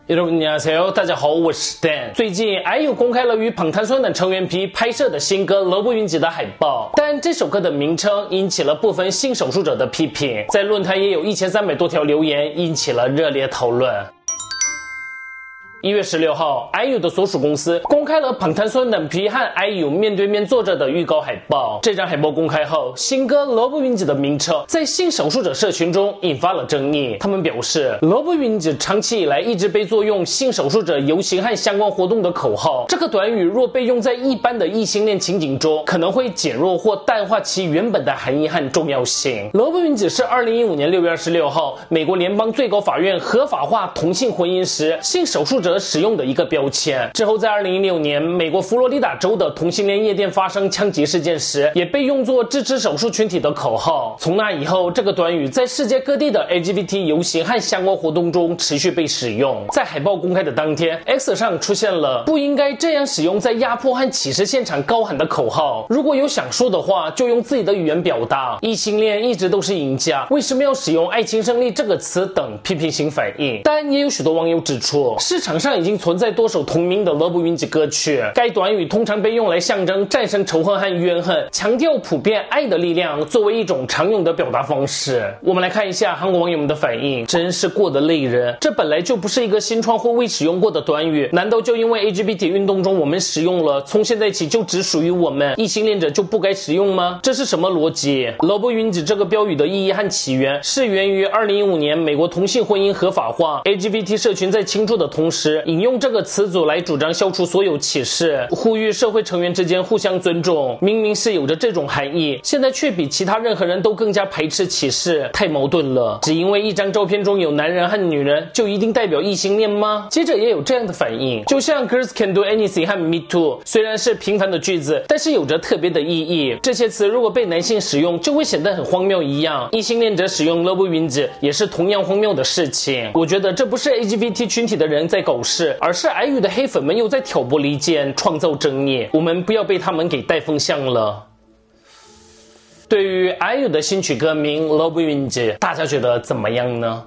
여러분안녕하세요，大家好，我是 Dan。最近 IU 公开了与방탄소년단成员 P 拍摄的新歌《러브云集》的海报，但这首歌的名称引起了部分性手术者的批评，在论坛也有1300多条留言，引起了热烈讨论。1月16号 ，IU 的所属公司公开了방탄소년단 P 和 IU 面对面坐着的预告海报。这张海报公开后，新歌《러브云集》的名称在性手术者社群中引发了争议。他们表示，《러브云集》长期以来一直被作用性手术者游行和相关活动的口号。这个短语若被用在一般的异性恋情景中，可能会减弱或淡化其原本的含义和重要性。러브云集是2015年6月26号，美国联邦最高法院合法化同性婚姻时，性手术者使用的一个标签。之后在2016年美国佛罗里达州的同性恋夜店发生枪击事件时，也被用作支持手术群体的口号。从那以后，这个短语在世界各地的 LGBT 游行和相关活动中持续被使用。在海报公开的当天， X 上出现了不应该这样使用在压迫和歧视现场高喊的口号，如果有想说的话就用自己的语言表达，异性恋一直都是赢家，为什么要使用爱情胜利这个词等批评性反应。但也有许多网友指出，市场上已经存在多首同名的러브云集歌曲，该短语通常被用来象征战胜仇恨和怨恨，强调普遍爱的力量，作为一种常用的表达方式。我们来看一下韩国网友们的反应，真是过得累人，这本来就不是一个新创或未使用过的短语，难道就因为 LGBT 运动中我们使用了，从现在起就只属于我们异性恋者就不该使用吗？这是什么逻辑？러브云集这个标语的意义和起源是源于2015年美国同性婚姻合法化， LGBT 社群在庆祝的同时引用这个词组来主张消除所有歧视，呼吁社会成员之间互相尊重。明明是有着这种含义，现在却比其他任何人都更加排斥歧视，太矛盾了。只因为一张照片中有男人和女人，就一定代表异性恋吗？接着也有这样的反应，就像 Girls Can Do Anything 和 Me Too 虽然是平凡的句子，但是有着特别的意义。这些词如果被男性使用，就会显得很荒谬一样。异性恋者使用 러브云集也是同样荒谬的事情。我觉得这不是 LGBT 群体的人在搞事，而是IU的黑粉们又在挑拨离间，创造争议。我们不要被他们给带风向了。对于 IU 的新曲歌名《러브云集》，大家觉得怎么样呢？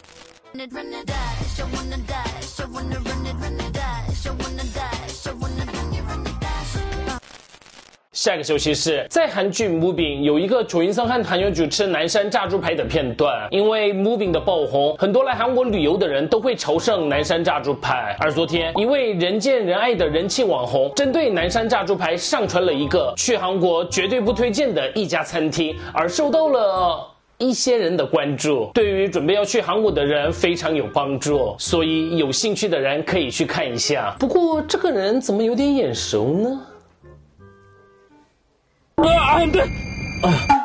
下一个消息是，在韩剧 Moving 有一个조인성和韩流主吃南山炸猪排的片段。因为 Moving 的爆红，很多来韩国旅游的人都会朝圣南山炸猪排。而昨天，一位人见人爱的人气网红针对南山炸猪排上传了一个去韩国绝对不推荐的一家餐厅，而受到了一些人的关注，对于准备要去韩国的人非常有帮助，所以有兴趣的人可以去看一下。不过这个人怎么有点眼熟呢？ 안 돼!